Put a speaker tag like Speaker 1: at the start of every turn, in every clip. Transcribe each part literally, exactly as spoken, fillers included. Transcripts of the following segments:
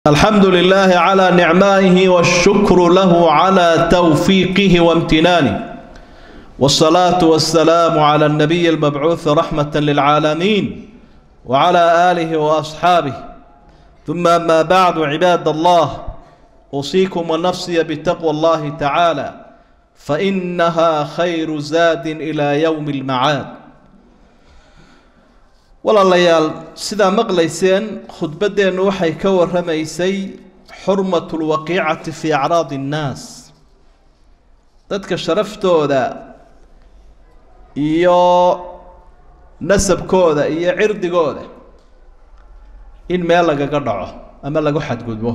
Speaker 1: الحمد لله على نعمائه والشكر له على توفيقه وامتنانه، والصلاة والسلام على النبي المبعوث رحمة للعالمين وعلى آله وأصحابه. ثم أما بعد، عباد الله، أوصيكم ونفسي بتقوى الله تعالى، فإنها خير زاد إلى يوم المعاد. walaalayaal sidaa maqlayseen khudbadeenu waxay ka warramaysay xurmatul waqiicati fi acraad innaas, dadka sharaftooda iyo nasabkooda iyo cirdigooda in meel lagaga dhaco ama lagu xadgudbo.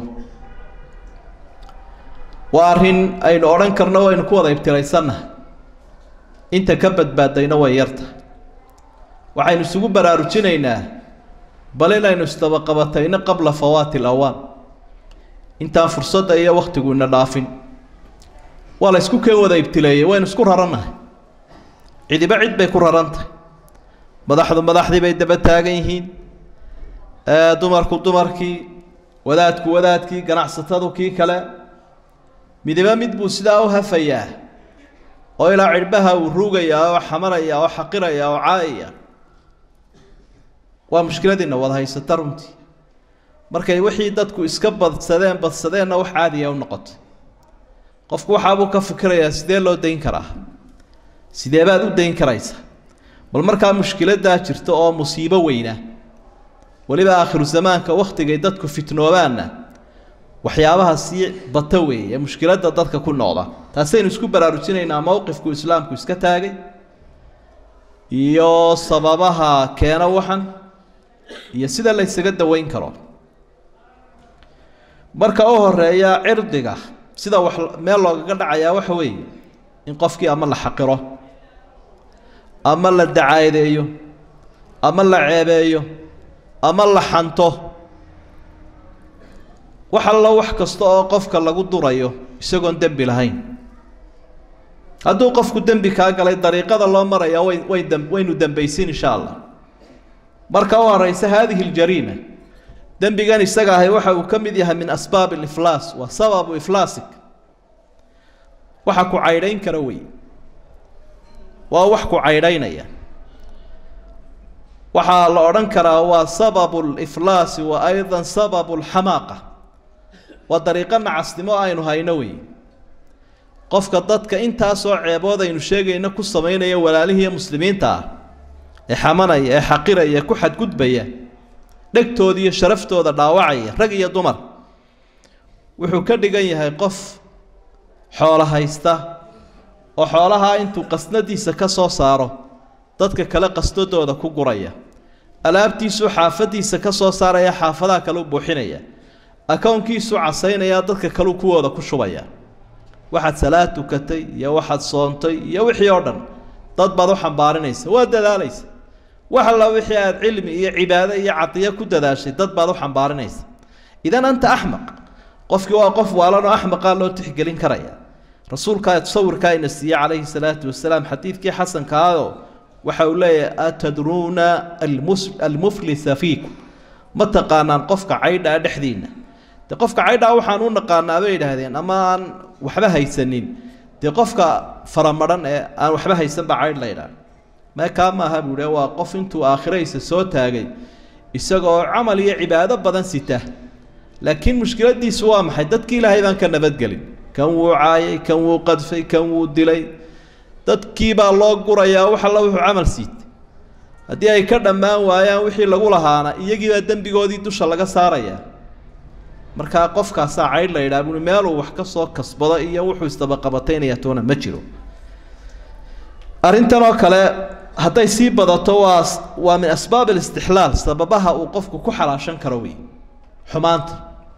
Speaker 1: waa arrin aynu odhan karno waynu ku wada ibtiraysannahay, inta ka badbaadayna way yartahay. waxaynu isugu baraarujinaynaa bal inaynu istabaqabatayna qabla fawaati alawaan, intaan fursadda iyo wakhtigu ina dhaafin. waa la isku keen wada ibtileeyey, waynu isku rarannahay, cidiba cid bay ku rarantahay. madaxdu madaxdii bay daba taagan yihiin, dumarku dumarkii, wadaadku wadaadkii, ganacsatadu kii kale. midiba mid buu sidaa u hafayaa oo ilaa cirbaha uu ruugayaa oo xamaraya oo xaqiraya oo caayaya. waa mushkiladina wada haysata runtii. markay wixii dadku iska badsadeen badsadeenna wax caadiya u noqotay, qofku waxaabuu ka fikirayaa sidee loo dayn karaa, sidee baad u dayn karaysaa. bal markaa mushkiladaa jirta oo musiibo weyna, weliba aakhiru zamaanka wakhtigay dadku fitnoobaanna waxyaabaha sii bata weeye ee mushkiladda dadka ku noqda. taasaynu isku baraarujinaynaa mowqifku islaamku iska taagay iyo sababaha keena waxan iyo sida la isaga daweyn karo. marka u horeeya cirdiga sida wax meel loogaga dhacayaa waxa weeye in qofkii ama la xaqiro, ama la dacaadeeyo, ama la ceebeeyo, ama la xanto. wax alla wax kasta oo qofka lagu durayo isagoon dembi lahayn. hadduu qofku dembi kaa galay, dariiqada loo maraya way way waynu dambaysin insha allah. marka u horeysa haadihi aljariima, dembigan isaga ahay waxa uu ka mid yahay min asbaab aliflaas, wa sababu iflaasik. waxa ku caydhayn kara wey, waa wax ku caydhaynaya. waxaa la odhan karaa waa sababu aliflaasi wa aydan sababu alxamaaqa. waa dariiqo nacasnimo aynu hayno wey. qofka dadka intaasoo ceebood aynu sheegayna ku samaynaya walaalihii muslimiinta ah ee xamanaya, ee xaqiraya, ku xadgudbaya, dhegtooda iyo sharaftooda dhaawacaya, rag iyo dumar, wuxuu ka dhigan yahay qof xoolo haysta oo xoolahaa intuu qasnadiisa ka soo saaro dadka kale qasnadooda ku guraya, alaabtiisuu xaafadiisa ka soo saaraya, xaafadaha kale u buuxinaya, akoonkiisu casaynaya, dadka kale kuwooda ku shubaya. waxaad salaad tukatay iyo waxaad soontay iyo wixii oo dhan dad baad u xambaarinaysa, waa dadaalaysa. wax alla wixii aad cilmi iyo cibaado iyo cadiyo ku dadaashay dad baad u xambaarinaysa. idan anta axmaq. qofkii waa qof waalan oo axmaqa loo tixgelin karaya. rasuulka tasawirka ina siiyay calayhi salaatu wasalaam xadiidkii xasanka ah waxa uu leeyahay atadruuna almuflisa fiikum, ma taqaanaan qofka caydha dhexdiina. de qofka caydha waxaan u naqaanaa bay yidhaahdeen ama aan waxba haysanin, dee qofka faramaran ee aan waxba haysan baa caydh la yidhaah. ma kaa maaha buu yidhi, waa qof intuu aakhiraysa soo taagay isagoo camal iyo cibaado badan sita, laakiin mushkiladiisu waa maxay? dadkii ilaahay baan ka nabadgelin. kan wuu caayay, kan wuu qadfay, kan wuu dilay. dadkii baa loo gurayaa wax alla wuxuu camal siitay. haddii ay ka dhammaan waayaan wixii lagu lahaana, iyagii baa dembigoodii dusha laga saarayaa. markaa qofkaasaa caydh la yidhaha bui, meeluu wax ka soo kasbado iyo wuxuu isdabaqabataynaya toona ma jiro. arrintan oo kale hadday sii badato waa waa min asbaab alistixlaal, sababaha uu qofku ku xalaashan karo wey xumaanta.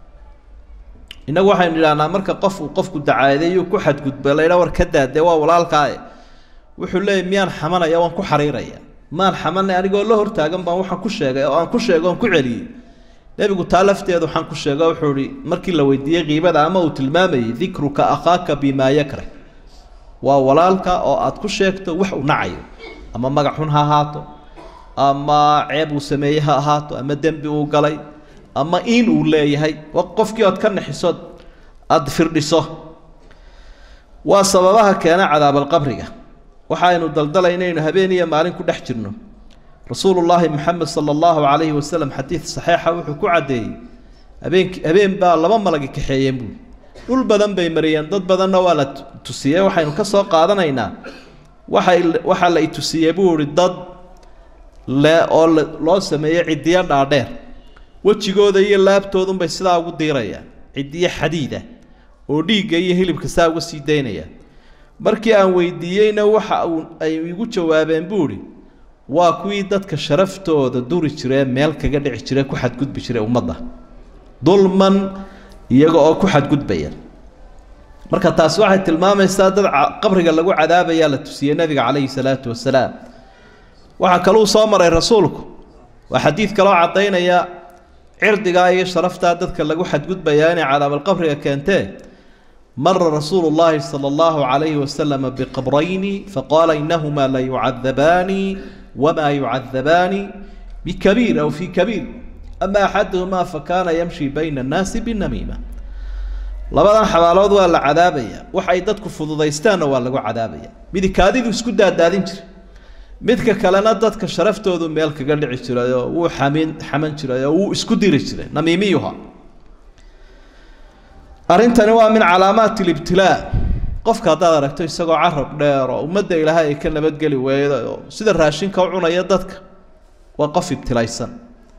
Speaker 1: innagu waxaynu idhahnaa marka qof uu qofku dacaadeeyo ku xadgudba la yidhaha war ka daadee waa walaalkaae, wuxuu leeyahy miyaan xamanaya, waan ku xariiraya. maan xamanay, anigoo la hortaagan baan waxaan ku sheegay oo aan ku sheego oon ku celiyey. nebigu taa lafteedu waxaan ku sheega wuxuu ihi markii la weydiiyey qiibada ama uu tilmaamayey, dikruka akhaaka bimaa yakrah. waa walaalka oo aad ku sheegto wax uu nacayo, ama magac xun ha ahaato, ama ceeb uu sameeyey ha ahaato, ama dembi uu galay, أما إن ولا هي وقف كي أتكن حصاد أدفر لصه وسببها كان عذاب القبر وحين الدلدل إنين هبيني مالين كل حجرنا رسول الله محمد صلى الله عليه وسلم حديث صحيح وحكو عدي هبين هبين با لما ملقي كحيين بول دول بدن بي مريان ضد بدن ولا تسيه وحين كسو قادنينا waxay waxa la itusiye buuri dad la oo loo sameeyay cidiya dhaadheer wajigooda iyo laabtoodu bay sidaa ugu diirayaan cidiya xadiida oo dhiiga iyo hilibka saa uga sii deynaya markii aan weydiiyayna waxa ay igu jawaabeen buuri waa kuwii dadka sharaftooda duri jiray meel kaga dhici jiray ku xad gudbi jiray ummadda dulman iyaga oo ku xad gudbaya marka taas waxay tilmaamaysaa dad qabriga lagu cadaabaya la tusiyay nabiga kaleey salaatu wasalaam waxa kale uu soo maray rasuulku waa xadiis kale oo cadeynaya cirdiga iyo sharafta dadka lagu xadgudbaya in cadaab qabriga keentee مر رسول الله صلى الله عليه وسلم بقبرين فقال إنهما لا يعذبان وما يعذبان بكبير أو في كبير أما أحدهما فكان يمشي بين الناس بالنميمة لبدان حوالود waa la cadaabaya waxay dadku fududeystaan waa lagu cadaabaya mid kaadidu isku daadadin jir midka kalena dadka sharaftoodu meel kaga dhici jiray oo uu xamin xaman jiray oo uu isku diri jiray namiimiyuha arintani waa min calaamaat ibtilaa qofka hadaad aragto isagoo carab dheer oo umada Ilaahay ka nabad gali weeyo sida raashinka u cunaya dadka waa qof ibtilaysan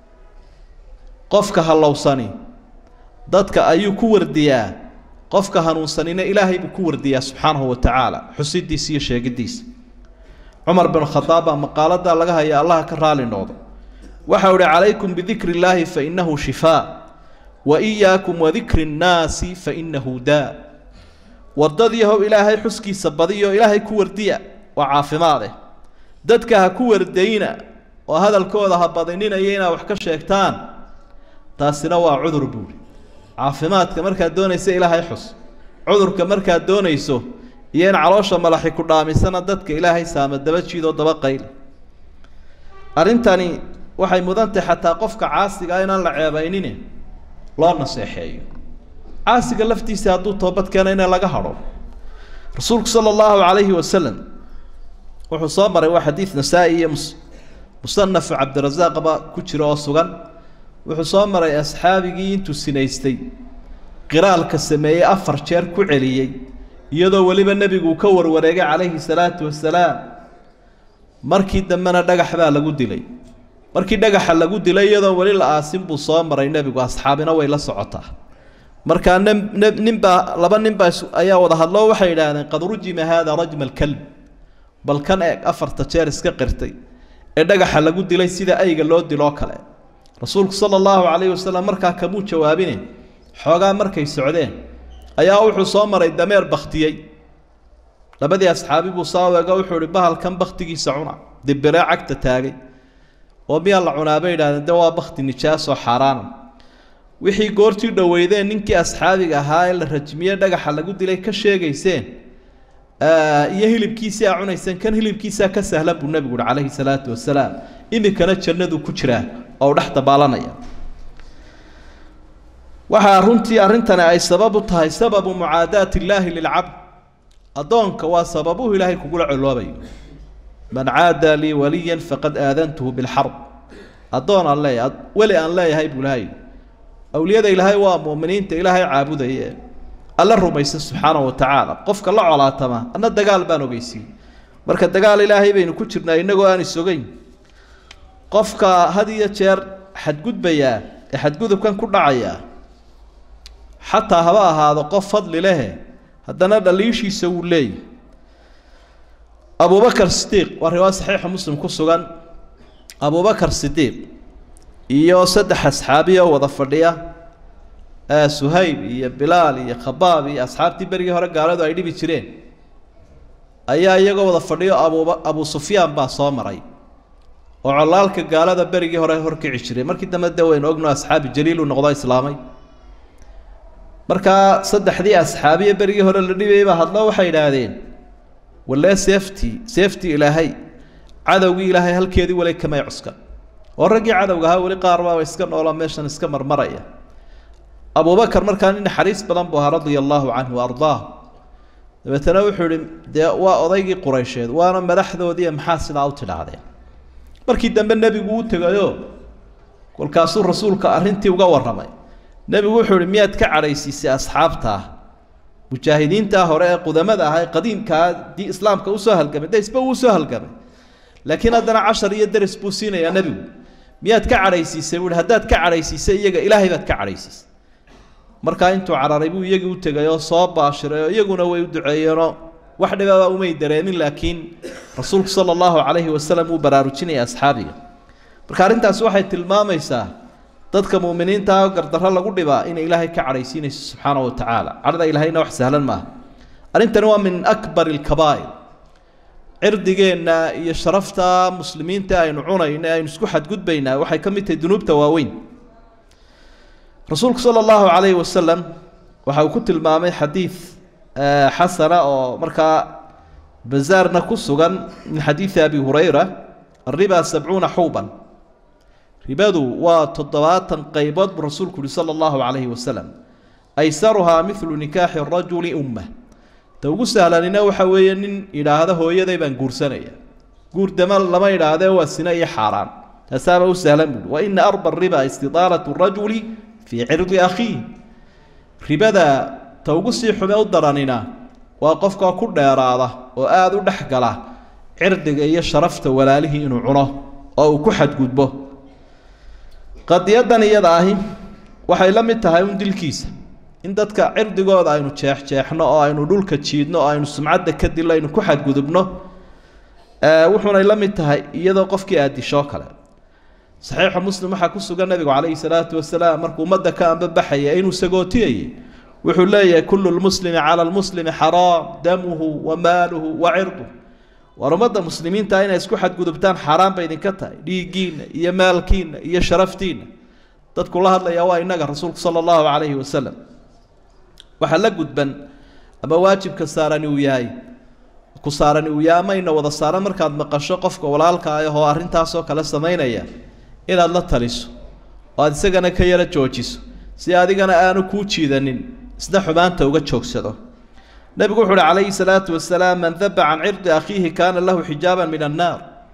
Speaker 1: qofka halowsani dadka ayuu ku wardiyaa qofka hanuunsanina Ilaahay buu ku wardiyaa subhanahu wa ta'ala xusidiisa iyo sheegidiisa Umar bin Khattab maqaalada laga haya Allah ka raali noqdo waxa uu calaykum bi dhikri Ilaahi fa innahu shifaa wa iyyakum wa dhikri an-naasi fa innahu daa wadadiyahu Ilaahay xuskiisa badiyo Ilaahay ku wardiya wa caafimaade dadka ha ku wardayna oo hadalkooda ha badinayna wax ka sheegtaan taasina waa cudur buuri caafimaadka markaad doonayso Ilaahay xus cudurka markaad doonayso iyeen caloosha malaxi ku dhaamisana dadka Ilaahay saama daba jiido daba qayl arintani waxay mudantay xataa qofka caasiga inaan la ceebaynin loo naseexeeyo caasiga laftiisa hadduu toobad keeno in laga haro rasuulku sallallahu alayhi wa sallam wuxuu soo maray waa xadiis Nasaa'i iyo musannaf Abdurrazaaq ba ku jiro oo sugan wuxuu soo maray asxaabigii intuu sinaystay qiraalka sameeyay afar jeer ku celiyay iyadoo waliba nabigu ka warwareegay calayhi salaatu wasalaam markii dambana dhagax baa lagu dilay markii dhagaxa lagu dilay iyadoo wali la aasin buu soo maray nabigu asxaabina way la socotaa marka ninba laba ninba ayaa wada hadloo waxay yiraahdeen qad rujima hada rajm al-kalb bal kan afarta jeer iska qirtay ee dhagaxa lagu dilay sida ayga loo dilo kale rasuulku sallallahu alayhi wasallam markaa kamuu jawaabine xoogaa markay socdeen ayaa wuxuu soo maray dameer baktiyay labadii asxaabi buu saawaga wuxuu ri bahalkan baktigiisa cuna dibira cagta taagay oo miya la cunaabay yiraahdeen waa bakti nijaas oo xaraan wixii goortii dhaweydeen ninkii asxaabiga ahaa ee la rajmiyay dhagaxa lagu dilay ka sheegayseen iyo hilibkiisa ay cunaysan kan hilibkiisa ka sahlan buu nabigu calayhi salaatu wasalaam imikana jannadu ku jiraa oo dhaxta baalanaya waxa runtii arintana ay sabab u tahay sababu muaadaati Ilaahi lil 'abd adoonka waa sababu Ilaahay kugu culuubay man aada li waliyan faqad aadantuhu bil harb adoon Allah wali aan leeyahay bulay awliyada Ilaahay waa muuminiinta Ilaahay caabudaya alla rumaysa subhanahu wa ta'ala qofka la colaatama ana dagaal baan ogeysi marka dagaal Ilaahay baynu ku jirnaa inagoo aan isogayn qofka hadiya jeer xadgudbaya ee xadgudubkan ku dhacaya حتى هوا هذا قف فضل له هذا دليش يسوي لي أبو بكر الصديق والرواية صحيح مسلم كسران أبو بكر الصديق يوسد أصحابي وظفرية آه سهيب يا بلال يا خباب يا أصحاب تبرجي هرج قالوا أيدي بتشرين أيها يجوا وظفرية أبو أبو سفيان باصامري وعلالك قالوا برجي هرج هرك عشرين مركز تمدوا وين أصحاب الجليل ونقضاء إسلامي marka saddexdii asxaabiye berigi hore la dhibay ba hadlo waxay yiraahdeen walla safety safety ilaahay cadawgi ilaahay halkeedii walay kama cuskan ورجع عدوها ولي قاربا ويسكن ولا ميشن اسكن مرمريا أبو بكر مركان إن حريص بلنبها رضي الله عنه وأرضاه بتنوح وأضيق قريشيد وأنا مدحذو دي محاسن أو تلعادين مركي دم النبي قوت تقايو قل كاسور رسولك أرنتي وقور رمي نبي وحول ميات كعريسي سي أصحابته مجاهدين تا هراء قدماء هاي قديم كا دي إسلام كا وسهل كمي دا يسبو وسهل كمي لكن هذا عشر يدرس بوسينا يا نبي ميات كعريسي سيقول هداد كعريسي سيجا إلهي بات كعريسي مركا انتو عراريبو يجو تغيو صوب باشر يجونا ويدعينا واحد بابا أمي دريمين لكن رسولك صلى الله عليه وسلم وبراروتشيني أصحابي مركا انتا سوحي تلماميسا dadka muuminiinta ah gardarro lagu dhibaa in ilaahay ka careysiinayso subhanahu wa ta'ala arda ilaahayna wax sahlan ma arintani waa min akbar al kabaa'ir irdigeena iyo sharafta muslimiinta aynu cunayna aynu isku xad gudbayna waxay kamid tahay dunuubta waaweyn rasuulku sallallahu alayhi wa sallam waxa uu ku tilmaamay xadiis xasana oo marka bazaarna ku sugan min xadiis abi hurayra الربا سبعون حوبا ربادو وتضباطا قيبات برسولك صلى الله عليه وسلم أيسرها مثل نكاح الرجل أمه توقسها لنا وحويا إلى هذا هو يدي بان قرسانيا قور دمال لما إلى هذا هو السنائي حرام تسابه سهلا وإن أربى الربا استطالة الرجل في عرض أخيه ربادا توقسي حماو الدرانينا وقفك كل يراده وآذو دحقله عرضك أي شرفت ولا له إنو عنه أو كحد قدبه قد يدني يداهي waxay la mid tahay un dilkiisa in dadka cirdigooda aynu jeex jeexno oo aynu dhulka jiidno oo aynu sumcadda ka dilayno ku xadgudubno ee wuxuuna la mid tahay iyadoo qofkii aad disho kale saxiix muslim waxa ku sugan nabiga kaleey salaatu wasalaam markuu umada ka amba baxay inuu sagootiyay wuxuu leeyahay kullu muslimi ala almuslimi haram damuhu wa maaluhu wa irduhu ورمضة مسلمين تاينا اسكو حد قدبتان حرام بين كتاي ديجينا يا مالكينا يا شرفتينا تذكر الله الله يا واي نجا رسولك صلى الله عليه وسلم وحلق قدبن أما واجب كسارني وياي كسارني ويا ما ينا وذا صار مركض مقشة قفك ولا الكاية هو أرين تاسو كلا سمينا يا إلى الله تريسو وهذا سجنا كيرا جوجيس سيادي أنا أنا كوتشي ذنين سدح بان توجد شوكسده نبي قول عليه الصلاة والسلام من ذب عن عرض أخيه كان له حجابا من النار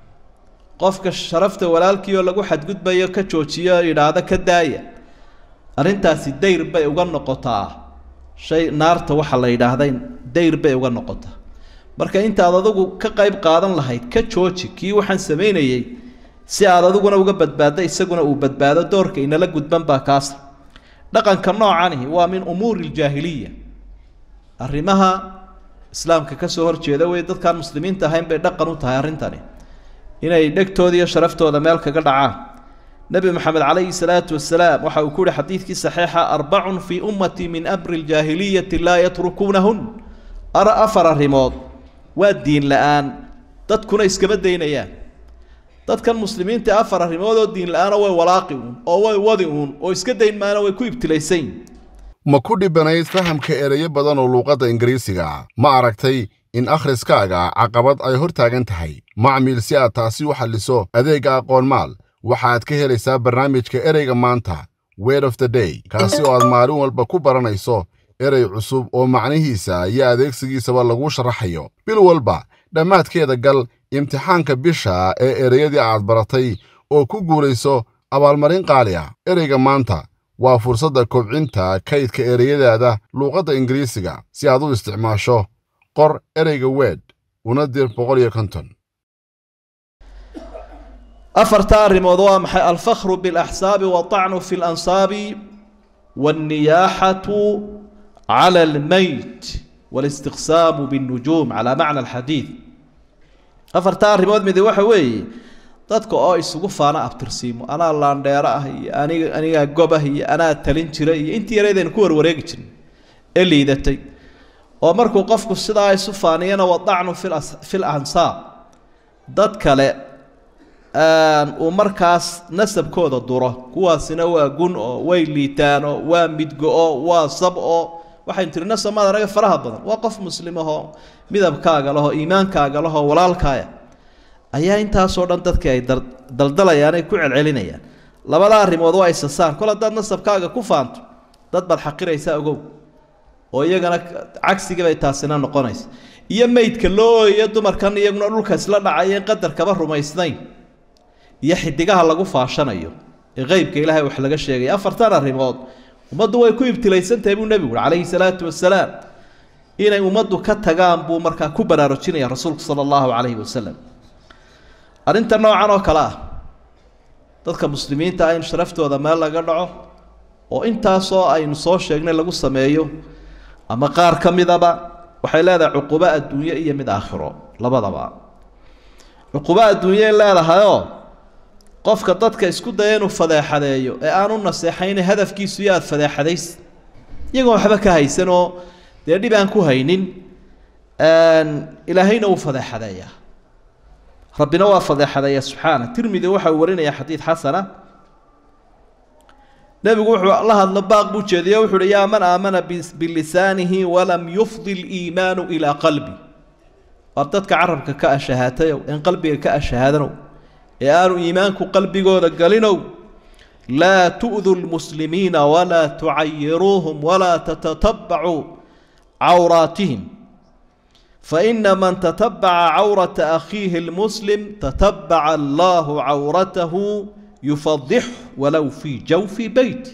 Speaker 1: قفك شرفت ولالك يقول لك حد قد بيا كتشوتشيا إلى هذا كداية أرنت سيدير بي وقرن قطع شيء نار توحل إلى هذين دير بي وقرن قطع مركا أنت هذا ذوق كقيب قادم لهيد كتشوتشي كي وحن سمينا يي سي هذا ذوق أنا وقبت بعد يسقنا وبد بعد دورك إن لك قد بنبا كاسر لقن كنوع عنه ومن أمور الجاهلية arrimaha islaamka ka soo horjeeda way dadka muslimiinta ahayn bay dhaqan u tahay arintani inay dhagtooda iyo sharaftooda meel kaga dhacaan nabi maxamed calayhi salaatu wasalaam waxa uu ku yiri xadiiskii saxiixa arba'un fi ummati min amri al-jahiliyyati la yatrukunahun ara afar rimood waa diin la'aan dadkuna iskaba daynayaan dadkan muslimiinta afar rimood oo diin la'aan way walaaqi oo way wadi oo iska dayn maana way ku ibtilaysan
Speaker 2: ma ku dhibanayd fahamka erayo badan oo luqadda Ingiriisiga ma aragtay in akhriskaaga caqabad ay hor taagan tahay macmiil si aad taasi u xalliso adeega aqoon maal waxaad ka helaysaa barnaamijka ereyga maanta word of the day kaasi oo aad maalin walba ku baranayso erey cusub oo macnihiisa iyo adeegsigiisaba lagu sharaxayo bil walba dhammaadkeeda gal imtixaanka bisha ee ereyadii aad baratay oo ku guulayso abaalmarin qaali ah ereyga maanta waa fursadda kobcinta kaydka ereyadaada luqadda Ingiriisiga si aad u isticmaasho qor ereyga word una dir boqol iyo konton
Speaker 1: أفرتا رمضوا محي الفخر بالأحساب والطعن في الأنصاب والنياحة على الميت والاستقسام بالنجوم على معنى الحديث أفرتا رمضوا مذي وحوي dadka oo isugu faana abtirsiimo ana laandheera ah aniga aniga gobaha iyo ana talin jiray intii yareedeen ku warwareegi jirin ee liidatay oo markuu qofku sidaa isu faaniyana wadacnu fil fil ansaab dad kale aan uu markaas nasabkooda duro kuwaasina waa gun oo way liitaan oo waa midgo oo waa sab oo waxay tirina samada raga faraha badan waa qof muslim ah midabkaaga laho iimaankaaga laho walaalkaaga ayaa intaasoo dhan dadka ay daldalayaan ay ku celcelinayaan labada arrimood waa isasaan kol haddaad nasabkaaga ku faanto dad baad xaqiraysaa ogow oo iyagana cagsiga bay taasina noqonaysa iyo meydka loo ooyo dumarkan iyaguna dhulka isla dhacayeen qadarkaba rumaysnayn iyo xidigaha lagu faashanayo ee qaybka ilaahay wax laga sheegay afartan arrimood ummaddu way ku ibtilaysantahay buu nabigu calayhi salaatu wasalaam inay ummaddu ka tagaan buu markaa ku baraarujinaya rasuulku sala allahu calayhi wasalam arrinta noocan oo kale ah dadka muslimiinta ah in sharaftooda meel laga dhaco oo intaasoo aynu soo sheegnay lagu sameeyo ama qaar ka midaba waxay leedahay cuquba adduunyo iyo mid aakhiro labadaba cuquba adduunyo leedahayoo qofka dadka isku daya inuu fadeexadeeyo ee aan u naseexayn hadafkiisu iyo aad fadeexadays iyagoo waxba ka haysan oo dee dhib aan ku haynin ilaahayna uu fadeexadeeyaa rabbina waa fadeexadeeya subxaana tirmidi waxa uu warinaya xadiid xasana nabigu wuxuu la hadlo baaq buu jeediyo wuxuu yidhi yaa man aamana bilisaanihi walam yufdi liimaanu ilaa qalbi war dadka carabka ka ashahaatayow in qalbiga ka ashahaadanow ee aanu iimaanku qalbigooda galinow laa tu'du lmuslimiina walaa tucayiruuhum walaa tatatabbacuu cawraatihim faina man tatabbaca cawrata akhiihi lmuslim tatabbaca allahu cawratahu yufadixu walow fii jawfi beyti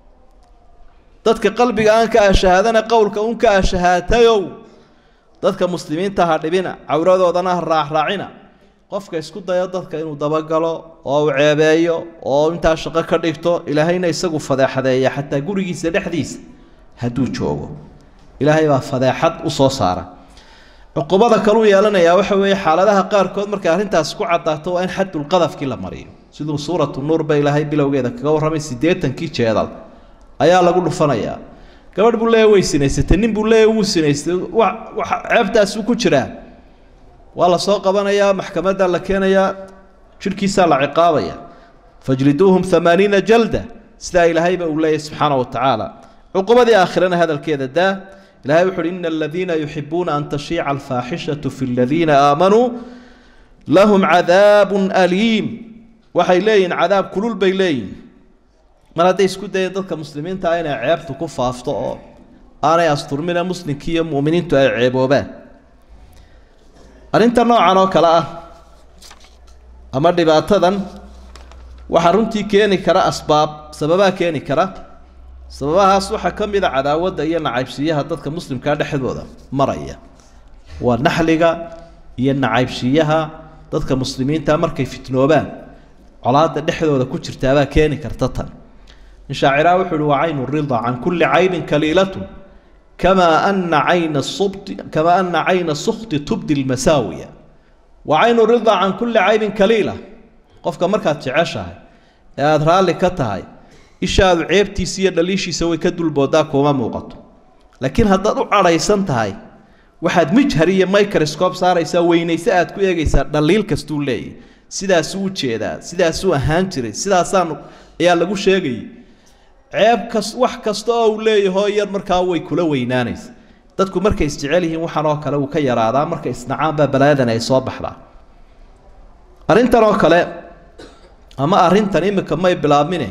Speaker 1: dadka qalbiga aan ka ashahaadana qowlka un ka ashahaatayow dadka muslimiinta ha dhibina cawradoodana ha raacraacina qofka isku dayo dadka inuu dabagalo oo uu ceebeeyo oo intaa shaqo ka dhigto ilaahayna isagu fadeexadeeya xataa gurigiisa dhexdiisa hadduu joogo ilaahay baa fadeexad u soo saara cuqubada kaluu yeelanayaa waxa weeye xaaladaha qaarkood markay arrintaas ku caddaato waa in xadulqadafkii la mariyo siduu suuratu nuur ba ilaahay bilowgeeda kaga warramay siddeetankii jeedal ayaa lagu dhufanayaa gabadh buu leeyahay way sinaysatay nin buu leeyahay wuu sinaystay wax ceebtaasuu ku jiraa waa la soo qabanayaa maxkamadda la keenayaa jirkiisaa la ciqaabaya fajliduuhum amaaniina jalda sidaa ilaahayba uu leeyahay subxaana wa tacaala cuqubadii aakhirana hadalkeeda daa ilahay wuxu uhi ina aladiina yuxibuuna an tashiica alfaaxishatu fi aladiina aamanuu lahum cadaabun aliim waxay leeyihin cadaab kulul bay leeyihin mar hadday isku dayeen dadka muslimiinta ah inay ceebtu ku faafto oo aanay asturmina muslimkii iyo mu'miniintu ay ceeboobaan arrinta noocan oo kale ah ama dhibaatadan waxaa runtii keeni kara asbaab sababaa keeni kara sababahaas waxaa ka mid a cadaawadda iyo nacaybsiiyaha dadka muslimkaa dhexdooda maraya waa naxliga iyo nacaybsiiyaha dadka muslimiinta markay fitnoobaan colaadda dhexdooda ku jirtaabaa keeni karta tan in shaaciraa wuxuu uhi waa caynu rida can kulli caybin kaliilatun kamaa ana cayna subti kamaa ana cayna sukti tubdi lmasaawiya waa caynu rida can kulli caybin kaliila qofka markaad jeceshahay ee aada raalli ka tahay ishaadu ceebtiisa iyo dhaliishiisa way ka dulboodaa kuma muuqato laakiin haddaad u cadhaysan tahay waxaad mijhar iyo microscope saaraysaa weynayse aad ku eegaysaa dhaliil kastuu leeyahy sidaasuu u jeedaa sidaasuu ahaan jiray sidaasaan ayaa lagu sheegayay ceeb kas wax kasta oo uu leeyahoo yar markaa way kula weynaanaysa dadku markay isjecel yihiin waxaan oo kale uu ka yaraadaa markay isnacaanbaa balaadan ay soo baxdaa arrintan oo kale ama arrintan imika may bilaabmine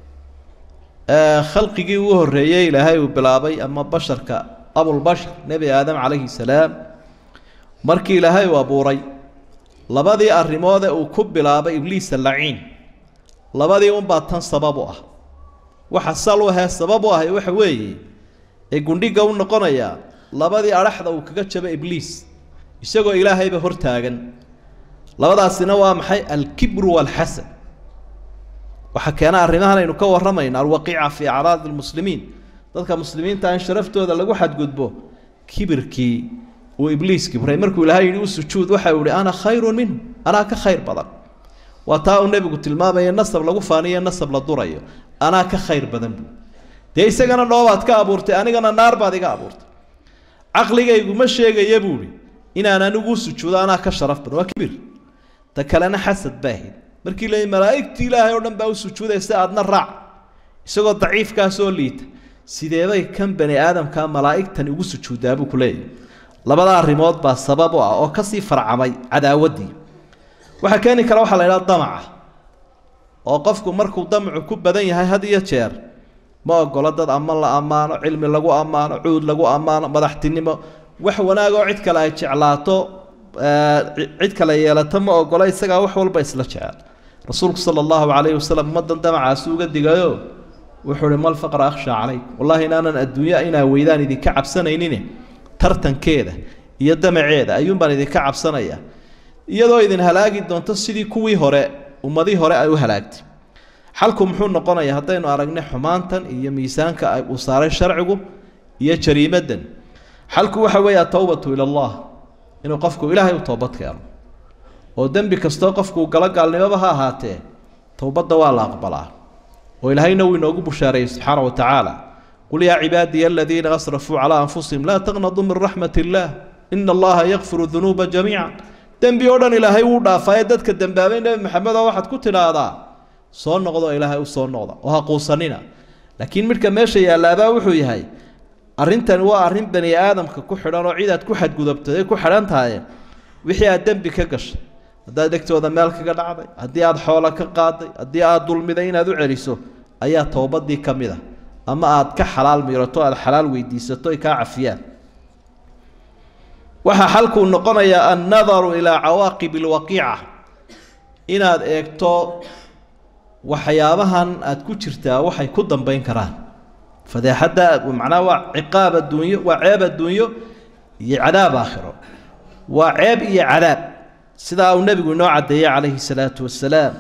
Speaker 1: khalqigii ugu horreeyey ilaahay uu bilaabay ama basharka abulbashar nebi aadam calayhi salaam markii ilaahay uu abuuray labadii arrimoode uu ku bilaabay ibliisa laciin labadii unbaa tan sabab u ah waxa sal u ahee sabab u ahay waxa weeye ee gundhiga u noqonayaa labadii adhaxda uu kaga jabay ibliis isagoo ilaahayba hortaagan labadaasina waa maxay alkibru waalxasan waxa keena arrimahan aynu ka warramayna alwaqiica fii acraadi lmuslimiin dadka muslimiinta in sharaftooda lagu xadgudbo kibirkii uu ibliis kibray markuu ilaahay yidhi u sujuud waxa uu yihi ana khayrun minhu anaa ka khayr badan waa taa uu nebigu tilmaamaya nasab lagu faaniyo nasab la durayo anaa ka khayr badan buu dee isagana dhoobaad ka abuurtay anigana naar baad iga abuurtay caqligaygu ma sheegaya buu ihi inaan anigu sujuudo anaa ka sharaf badan waa kibir ta kalena xasad baa ahayd markii la malaa'igtii ilaahay oo dhan baa u sujuudaysa aadna raac isagoo daciifkaasoo liita sideebay kan bani aadamkaa malaa'igtan ugu sujuudaa buu ku leeyahay labada arrimood baa sabab u ah oo kasii farcamay cadaawaddii waxa keeni kara waxa la yiraahdaa damaca oo qofku markuu damacu ku badan yahay had iyo jeer ma ogola dad ama la amaano cilmi lagu amaano cuud lagu amaano madaxtinimo wax wanaag oo cid kale ay jeclaato cid kale yeelato ma ogola isaga wax walba isla jecel rasuulku sallallahu alayhi wasallam madan damacaas uga digayo wuxuu mal faqra akhsha alayk wallahi inaanan adduunya ina weydaan idin ka cabsanaynin tartankeeda iyo damaceeda ayuun baan idin ka cabsanaya iyadoo idin halaagi doonto sidii kuwii hore ummadii hore ay u halaagtay xalku muxuu noqonayaa haddaynu aragnay xumaantan iyo miisaanka ay u saaray sharcigu iyo jariimadan xalku waxa weeyaa tawbatu ila allah inuu qofku ilaahay u toobad keeno oo dambi kasto qofku gala gaalnimada ha ahaatee tawbadda waa la aqbalaa oo ilaahayna uu inoogu bushaareeyay subhanahu wa ta'ala qul ya ibadiy alladhina asrafu ala anfusihim la taqnatu min rahmatillah inna allaha yaghfiru dhunuba jami'an dambi oo dhan ilaahay uu dhaafay dadka dambaabay nabi maxamed waxaad ku tiraahdaa soo noqdo ilaahay u soo noqdo oo ha quusanina laakiin midka meesha yaalaaba wuxuu yahay arintan waa arin bani aadamka ku xidhan oo ciidaad ku xadgudubtay ku xidhan tahay wixii aad dambi ka gashay hadaa degtooda meel kaga dhacday hadii aad xoolo ka qaaday hadii aad dulmiday inaad u celiso ayaa toobadii kamida ama aad ka xalaal miirato aad xalaal weydiisato ay ka cafiyaan waxa xalku noqonaya an-nadaru ila awaaqib al-waqi'a inaad eegto waxyaabahan aad ku jirtaa waxay ku dambeyn karaan fadeexada macnaa waa ciqaab adduunyo waa ceeb adduunyo iyo cadaab aakhiro waa ceeb iyo cadaab sida uu nabigu noo cadeeyay calayhi salaatu wassalaam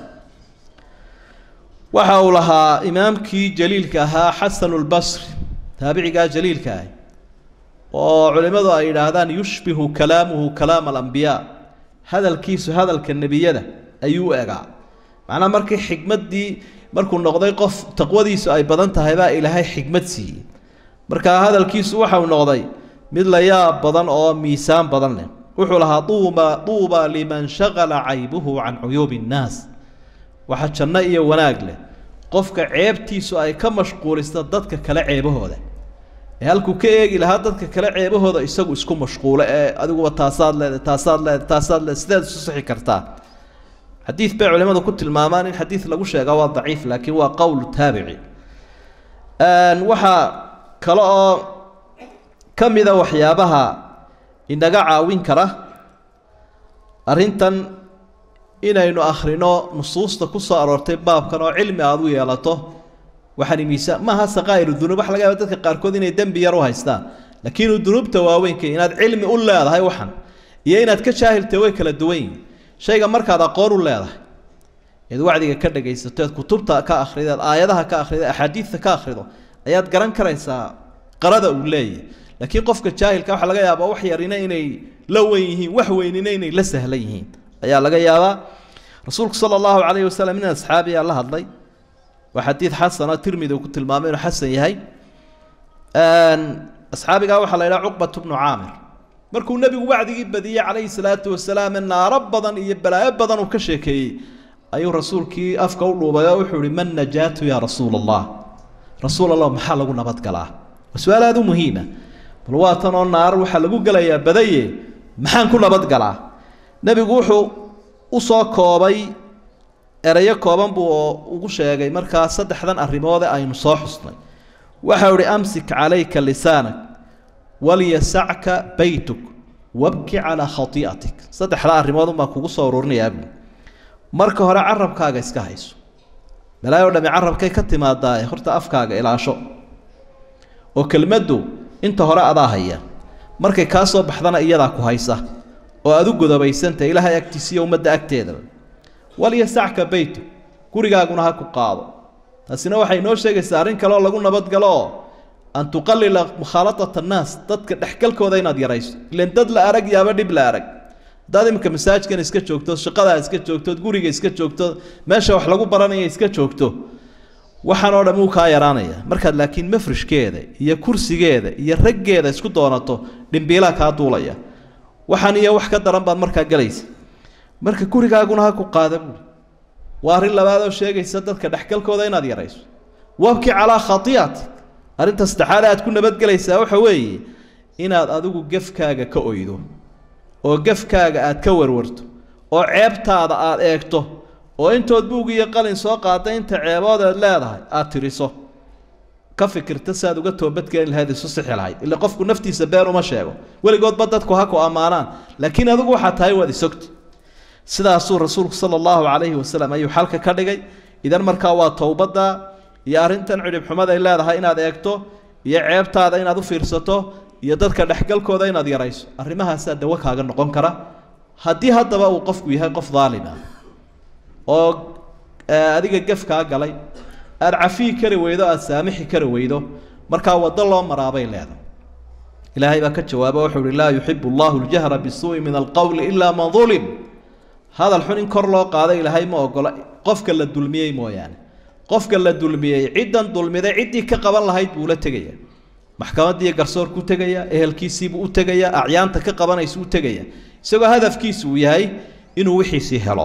Speaker 1: waxa uu lahaa imaamkii jaliilka ahaa xasan al-basri taabiciga jaliilka ah oo culimadu ay yiraahdaan yushbihu kalaamuhu kalaam al-anbiya hadalkiisu hadalka nabiyada ayuu eegaa macna markii xigmadii markuu noqday qof taqwadiisu ay badan tahay baa ilaahay xigmad siiyay marka hadalkiisu waxa uu noqday mid la yaab badan oo miisaan badan leh wuxuu lahaa tuuba tuuba liman shagala aybuhu an uyub an-nas waxa janna iyo wanaag leh qofka ceebtiisu ay ka mashquulisto dadka kale ceebahooda ee halku ka eegi lahaa dadka kale ceebahooda isagu isku mashquulo ee adigu taasaad leedahay taasaad leedahay taasaad leedahay sidaad isu saxi kartaa حديث بيع علماء كنت المامان الحديث لو شيء قوا ضعيف لكن هو قول تابعي ان وحا كلا كم اذا وحيابها ان عاوين كره ارنتن inaynu akhrino nusuusta ku soo aroortay baabkan oo cilmi aad u yeelato waxaan miisa ma ha saqayru dunub wax laga yaabo dadka qaar kood inay dambi yar u haystaan laakiin dunubta waaweynka inaad cilmi u leedahay waxan iyo inaad ka jaahiltay way kala duwan shayga markaad aqoon u leedahay id wacdiga ka dhageysato kutubta ka akhrido aayadaha ka akhrido ahadiithka ka akhrido ayaad garan karaysaa qarada uu leeyahay laakiin qofka jaahilka waxa laga yaabaa wax yarina inay la weyn yihiin wax weynina inay la sahlan yihiin ayaa laga yaabaa rasuulku sallallahu alayhi wasallam in asxaabi Allah hadlay wa hadith hasan tirmidhi ku tilmaamay inuu hasan yahay aan asxaabiga waxa la yiraahdaa Uqbah ibn Aamir markuu nabigu wacdigii badiyay alayhi salaatu wasalaam in naarab badan iyo balaayo badan uu ka sheekeeyay ayuu rasuulkii afka u dhuubay wuxuu yiri man najatu ya rasuulallah rasuulallah maxaa lagu nabad galaa su'aalaadu muhiima bal waa tan oo naar waxa lagu galayaa badaye maxaan ku nabad galaa nabigu wuxuu u soo koobay erayo kooban buu ugu sheegay markaa saddexdan arrimood aynu soo xusnay waxa uu amsik alayka lisaanak waliyas'aka baytuk wabki ala khati'atik saddexda arrimood ma kugu soo ururinayaa marka hore carabkaaga iska hayso balaayo dhami carabkay ka timaadaa horta afkaaga ilaasho oo kelmadu inta hore adaa haya markay ka soo baxdana iyada ku haysa oo aad u godobaysanta ilaahay agtiisa umada agteeda waliyas'aka baytuk gurigaaguna ha ku qaado taasina waxay noo sheegaysaa arin kale oo lagu nabad galo an tuqallila mukhalatat an-nas dadka dhaxkalkooda inaad yarayso ileen dad la arag yaaba dib la arag dad imka masaajkan iska joogto shaqada iska joogto guriga iska joogto meesha wax lagu baranayo iska joogto waxaan oo dhamuu ka yaraanaya markaad laakiin mafrishkeeda iyo kursigeeda iyo raggeeda isku doonato dhimbiila ka duulaya waxaan iyo wax ka daran baad markaa galaysa marka gurigaaguna ha ku qaadab waa arin labaad oo sheegaysa dadka dhaxkalkooda inaad yarayso wabki ala khati'atik arinta saddexaad aad ku nabad galaysaa waxa weeye inaad adigu gafkaaga ka oydo oo gafkaaga aad ka warwarto oo ceebtaada aad eegto oo intood buug iyo qalin soo qaatay inta ceebood aad leedahay aad tiriso ka fikirta saad uga toobadkeen lahayd isu sixi lahayd illa qofku naftiisa been uma sheego weligood badadku ha ku amaanaan laakiin adigu waxa tahay wadi sogti sidaasuu rasuulku sallallahu alayhi wasallam ayuu xalka ka dhigay idan markaa waa towbada iyo arintan cirib xumada ay leedahay inaad eegto iyo ceebtaada inaad u fiirsato iyo dadka dhaxgalkooda inaad yarayso arrimahaas dawa kaaga noqon kara haddii haddaba uu qofku yahay qof daalim ah oo adiga gafka galay aad cafi kari weydo aad saamixi kari weydo markaa wada loo maraabay leedahay ilaahay baa ka jawaabo wuxuu laa yuhibbu Allahu al-jahra bis-su'i min al-qawli illa man zulim hada al-xun in kor loo qaaday ilaahay ma ogola qofka la dulmiyay mooyaan qofka la dulmiyay ciidan dulmiday cidii ka qaban lahayd buu la tagaya maxkamadii garsoor ku tagaya ehelkiisii buu u tagaya acyaanta ka qabanaysa u tagaya isagoo hadafkiisu yahay inuu wixiisi helo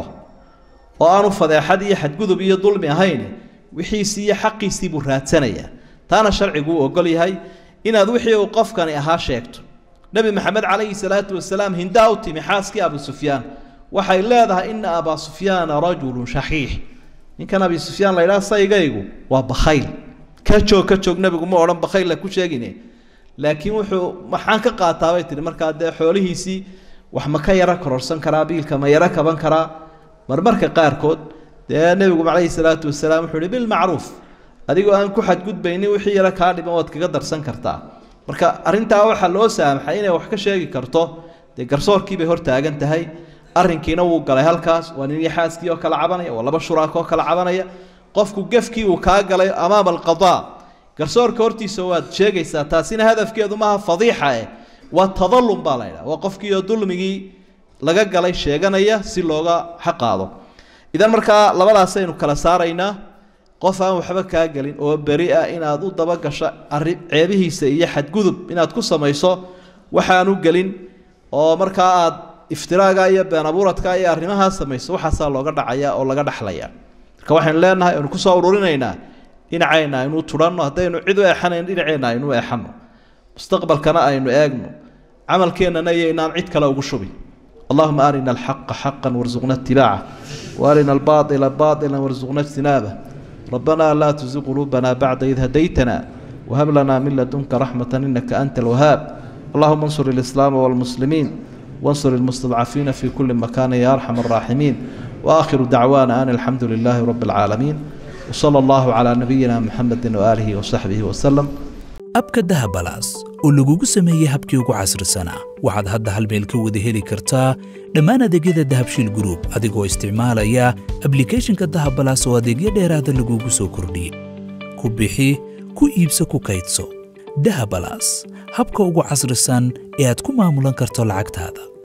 Speaker 1: oo aanu fadeexad iyo xadgudub iyo dulmi ahayn wixiisi iyo xaqiisi buu raadsanaya taana sharcigu ogol yahay inaad wixii uu qofkani ahaa sheegto nabi maxamed calayhi salaatu wasalaam hindaawti mixaaski abu sufyaan waxay leedahay in aba sufyaan rajul shahiih in kana abi sufyaan la ilaa saygaygu waa bakhayl ka joog ka joog nabigu ma oran bakhayl la ku sheegine laakiin wuxuu maxaan ka qaataa way tiri marka de xoolihiisi wax ma ka yara kororsan karaa biilka ma yara kaban karaa marmarka qaarkood de nabigu calayhi salaatu wasalaam wuxuu bil macruuf adigoo aan ku xad gudbaynin wixii yara ka dhiman wad kaga darsan kartaa marka arinta waxa loo saamaxay inay wax ka sheegi karto de garsoorkii bay hor taagan tahay arrinkiina wuu galay halkaas waa nin yaxaaskii oo kala cabanaya waa laba shuraako kala cabanaya qofku gafkii uu ka galay amaam al-qadaa garsoorka hortiisa waad sheegaysaa taasina hadafkeedu maaha fadiixa ee waa tadallum baa la yiraahdaa waa qofkii oo dulmigii laga galay sheeganaya si looga xaqaado idan marka labadaas aynu kala saaraynaa qof aan waxba ka galin oo bari ah inaad u daba gasho arrin ceebihiisa iyo xadgudub inaad ku samayso waxaan u galin oo marka aad iftiraaga iyo been abuuradka iyo arrimaha samayso waxa looga dhacaya oo laga dhaxlaya marka waxaan leenahay inuu ku soo ururinaynaa dhinacayna inuu turanno hadaynu cid u eexanayn dhinacayna inuu eexano mustaqbalkana aynu eegno camalkeenana inaan cid kale ugu shubin اللهم أرنا الحق حقا وارزقنا اتباعه وأرنا الباطل باطلا وارزقنا اجتنابه ربنا لا تزغ قلوبنا بعد إذ هديتنا وهب لنا من لدنك رحمة إنك أنت الوهاب اللهم انصر الإسلام والمسلمين وانصر المستضعفين في كل مكان يا أرحم الراحمين وآخر دعوانا أن الحمد لله رب العالمين وصلى الله على نبينا محمد وآله وصحبه وسلم
Speaker 3: abka dahabalaas oo lagugu sameeyay habkii ugu casrisanaa waxaad hadda hal meel ka wada heli kartaa dhammaan adeegyada dahabshiil group adigoo isticmaalaya applicationka dahabalaas oo adeegyo dheeraad ah lagugu soo kordhiyay ku bixi ku iibso ku kaydso dahabalaas habka ugu casrisan ee aad ku maamulan karto lacagtaada